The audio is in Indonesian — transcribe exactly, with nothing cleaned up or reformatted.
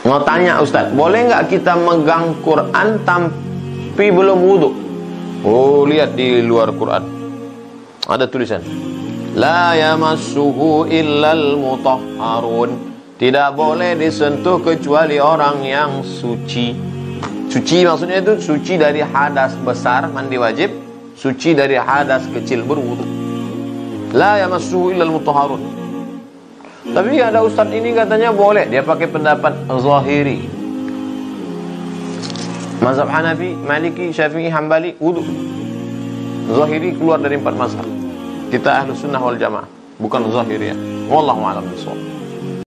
Mau tanya Ustaz, boleh nggak kita megang Quran tapi belum wudhu? Oh, lihat di luar Quran ada tulisan la yamassuhu illal mutahharun, tidak boleh disentuh kecuali orang yang suci. Suci maksudnya itu suci dari hadas besar mandi wajib, suci dari hadas kecil berwudu. La yamassuhu illal mutahharun. Tapi ada ustaz ini katanya boleh, dia pakai pendapat Zahiri. Mazhab Hanafi, Maliki, Syafi'i, Hambali wudu. Zahiri keluar dari empat mazhab. Kita ahlu sunnah wal jamaah, bukan Zahiriyah. Wallahu a'lam bishawab.